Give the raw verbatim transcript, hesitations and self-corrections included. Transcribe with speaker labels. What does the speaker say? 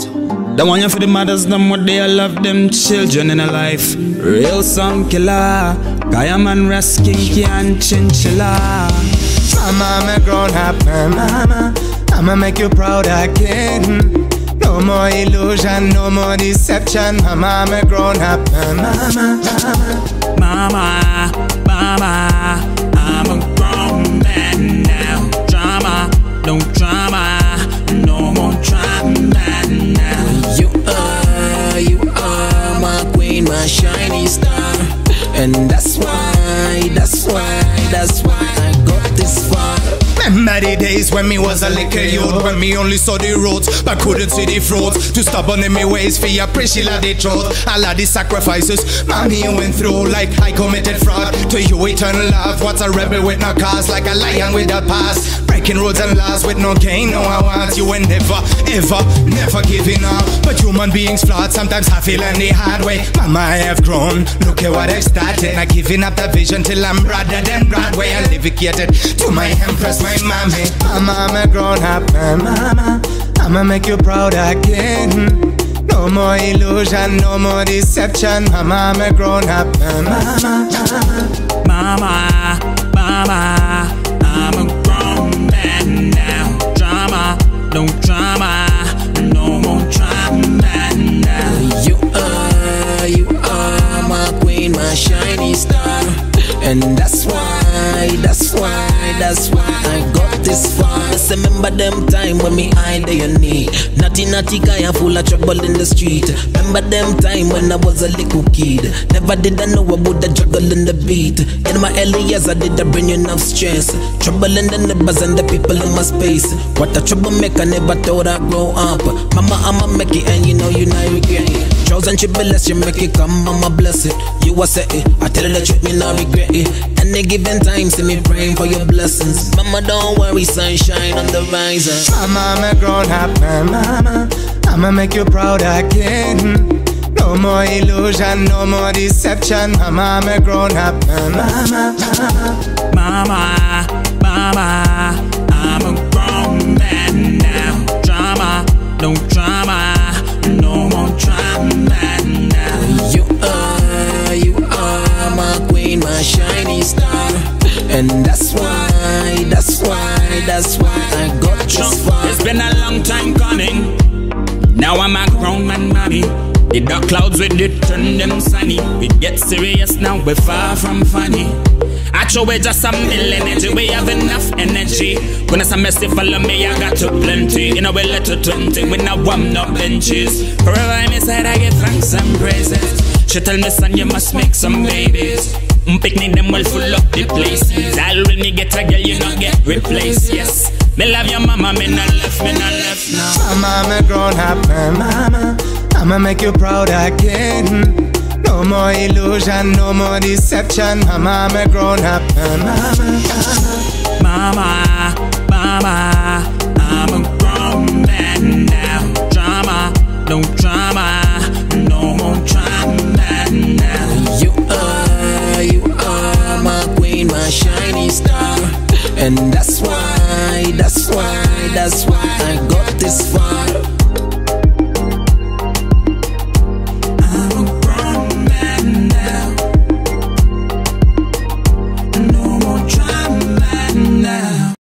Speaker 1: The one you for the mothers, them what they love them children in a life. Real song killer, Kaya man reskinky and chinchilla.
Speaker 2: Mama, I'm a grown up man, mama. I'ma make you proud again. No more illusion, no more deception. Mama, I'm a grown up man, mama, mama.
Speaker 1: Mama, mama, I'm a grown man now. Drama, no drama, no more drama now.
Speaker 3: You are, you are my queen, my shiny star. And that's why, that's why, that's why I got this far.
Speaker 2: Remember the days when me was a little youth, when me only saw the roads but couldn't see the fruits. To stubborn in me ways for your appreciate the truth. All of the sacrifices, mommy, you went through. Like I committed fraud to you, eternal love. What's a rebel with no cause? Like a lion without past, breaking roads and laws with no gain. No, I want you and never, ever, never giving up. But human beings flawed, sometimes I feel in the hard way. Mama, I have grown, look at what I've started. Not giving up the vision till I'm rather than Broadway. I dedicated to my empress, my mommy. Mama, I'm a grown up man, mama. I'ma make you proud again. No more illusion, no more deception. Mama, I'm a grown up man, mama.
Speaker 1: Mama, mama, I'm a grown man now. Drama, no drama, no more drama now.
Speaker 3: You are, you are my queen, my shiny star. And that's why, that's why, that's why I got this far. Just remember them time when me eye on your knee. Naughty, naughty guy, I'm full of trouble in the street. Remember them time when I was a little kid. Never did I know about the juggle in the beat. In my early years, I did I bring enough stress. Trouble in the neighbors and the people in my space. What a troublemaker, never thought I'd grow up. Mama, I'ma make it, and you know you not regret it. Trials and tribulations, you make it come, Mama bless it. You was say it, I tell you the truth, me not regret it. Any given time, see me praying for your blessings. Mama, don't worry, sunshine on the riser.
Speaker 2: Mama, I'm a grown up man, mama. I'ma make you proud again. No more illusion, no more deception. Mama, I'm a grown up man, mama.
Speaker 1: Mama, mama, I'm a grown man now. Drama, no drama, no more drama now.
Speaker 3: You are, you are my queen, my shiny star. And that's why, that's why, that's why I got this far.
Speaker 1: It's been a long time coming. Now I'm a grown man, mommy. The dark clouds with it turn them sunny. We get serious now, we're far from funny. Actually, just a mill energy, we have enough energy. When it's a messy follow me, I got to plenty. You know, we let to twenty, we not warm no benches. Forever I'm inside, I get thanks and praises. She tell me, son, you must make some babies. Um, picnic them will full up the place. I'll when me get a girl, you not get replaced. Yes, me love your mama, me not left, me not left now.
Speaker 2: Mama, I'm a grown up man, mama. I'ma make you proud again. No more illusion, no more deception. Mama, I'm a grown up man, mama.
Speaker 1: Mama, mama, I'm a grown man now. Drama, no drama, no more drama now.
Speaker 3: You are, you are my queen, my shiny star. And that's why, that's why, that's why I got this far.